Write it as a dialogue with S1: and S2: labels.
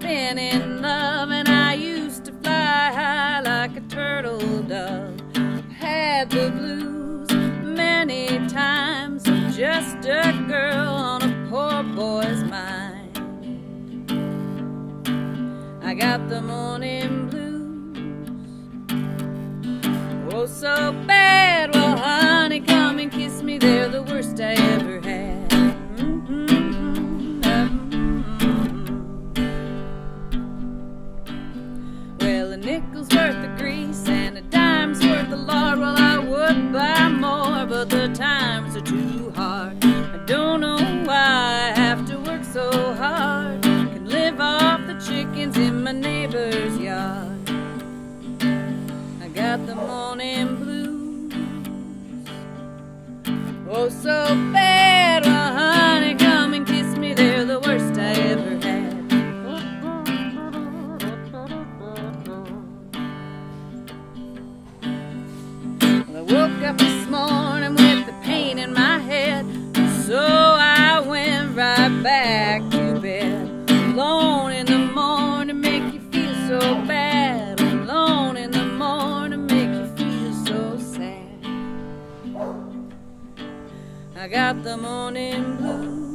S1: been in love, and I used to fly high like a turtle dove. Had the blues many times, just a girl on a poor boy's mind. I got the morning blues, oh so bad. Well honey, come and kiss me, they're the worst I ever had. Well, a nickel's worth of grease and a dime's worth of lard. Well, I would buy more, but the times are too hard. I don't know why I have to work so hard. I can live off the chickens in my neighbor's yard. I got the morning blues, oh so bad. Well honey, come and kiss me, they're the worst I ever had. Well, I woke up this morning with the pain in my head, so I went right back to bed. Alone in the morning make you feel so bad. Alone in the morning make you feel so sad. I got the morning blues,